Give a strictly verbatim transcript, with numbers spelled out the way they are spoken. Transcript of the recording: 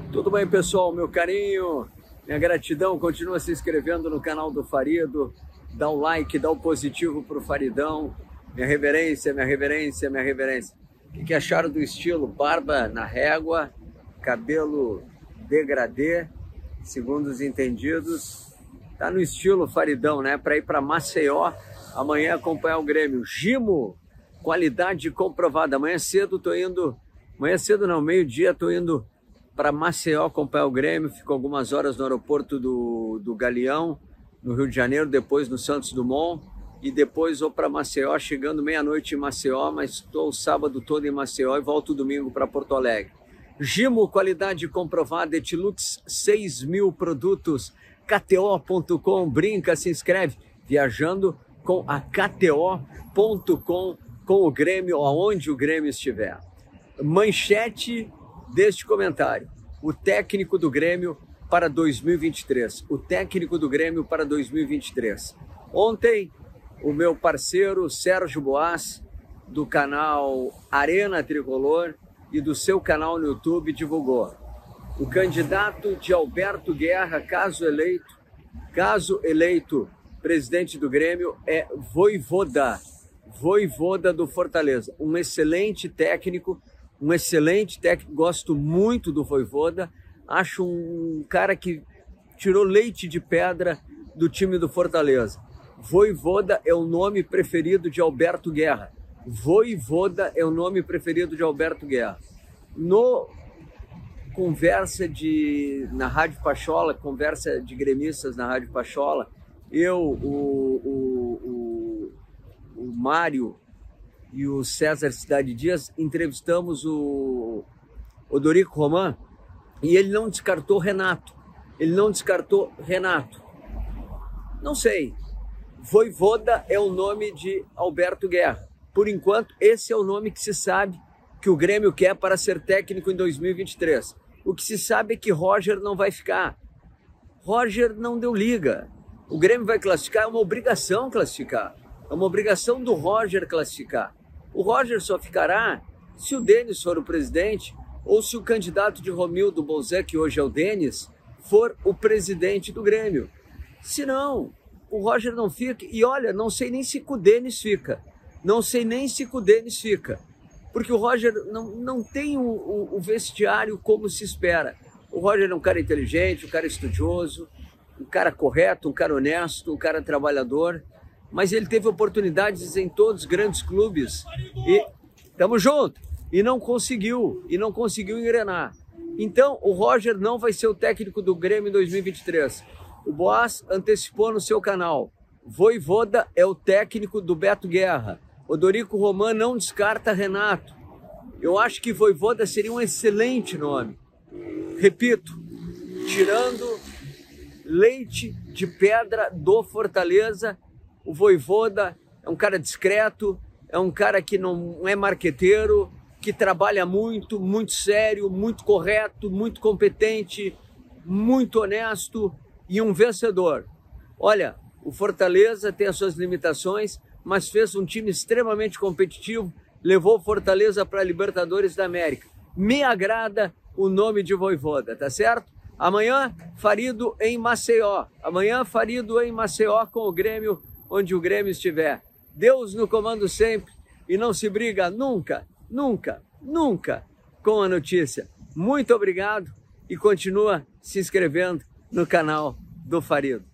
Tudo bem, pessoal? Meu carinho, minha gratidão, continua se inscrevendo no canal do Farido, dá o like, dá o positivo pro Faridão, minha reverência, minha reverência, minha reverência. O que acharam do estilo? Barba na régua, cabelo degradê, segundo os entendidos, tá no estilo Faridão, né? Para ir para Maceió, amanhã acompanhar o Grêmio. Gimo, qualidade comprovada. Amanhã cedo tô indo, amanhã cedo não, meio-dia tô indo para Maceió acompanhar o Grêmio, fico algumas horas no aeroporto do, do Galeão, no Rio de Janeiro, depois no Santos Dumont, e depois vou para Maceió, chegando meia-noite em Maceió, mas estou o sábado todo em Maceió e volto domingo para Porto Alegre. Gimo, qualidade comprovada, Etilux, seis mil produtos, K T O ponto com, brinca, se inscreve, viajando com a K T O ponto com, com o Grêmio, aonde o Grêmio estiver. Manchete deste comentário: o técnico do Grêmio para dois mil e vinte e três. O técnico do Grêmio para dois mil e vinte e três. Ontem, o meu parceiro Sérgio Boas, do canal Arena Tricolor e do seu canal no YouTube, divulgou. O candidato de Alberto Guerra, caso eleito, caso eleito presidente do Grêmio, é Vojvoda, Vojvoda do Fortaleza. Um excelente técnico, um excelente técnico, gosto muito do Vojvoda, acho um cara que tirou leite de pedra do time do Fortaleza. Vojvoda é o nome preferido de Alberto Guerra. Vojvoda é o nome preferido de Alberto Guerra. No conversa de, na Rádio Pachola, conversa de gremistas na Rádio Pachola, eu, o, o, o, o Mário e o César Cidade Dias entrevistamos o Odorico Roman e ele não descartou Renato. Ele não descartou Renato. Não sei. Vojvoda é o nome de Alberto Guerra. Por enquanto, esse é o nome que se sabe que o Grêmio quer para ser técnico em dois mil e vinte e três. O que se sabe é que Roger não vai ficar. Roger não deu liga. O Grêmio vai classificar, é uma obrigação classificar. É uma obrigação do Roger classificar. O Roger só ficará se o Denis for o presidente ou se o candidato de Romildo Bolzé, que hoje é o Denis, for o presidente do Grêmio. Se não, o Roger não fica. E olha, não sei nem se o Denis fica. Não sei nem se o Denis fica. Porque o Roger não, não tem o, o, o vestiário como se espera. O Roger é um cara inteligente, um cara estudioso, um cara correto, um cara honesto, um cara trabalhador. Mas ele teve oportunidades em todos os grandes clubes e tamo junto, e não conseguiu, e não conseguiu engrenar. Então o Roger não vai ser o técnico do Grêmio em dois mil e vinte e três. O Boas antecipou no seu canal. Vojvoda é o técnico do Beto Guerra. Odorico Roman não descarta Renato. Eu acho que Vojvoda seria um excelente nome. Repito, tirando leite de pedra do Fortaleza, o Vojvoda é um cara discreto, é um cara que não é marqueteiro, que trabalha muito, muito sério, muito correto, muito competente, muito honesto e um vencedor. Olha, o Fortaleza tem as suas limitações, mas fez um time extremamente competitivo, levou o Fortaleza para a Libertadores da América. Me agrada o nome de Vojvoda, tá certo? Amanhã, Farido em Maceió. Amanhã, Farido em Maceió com o Grêmio, onde o Grêmio estiver. Deus no comando sempre e não se briga nunca, nunca, nunca com a notícia. Muito obrigado e continua se inscrevendo no canal do Farido.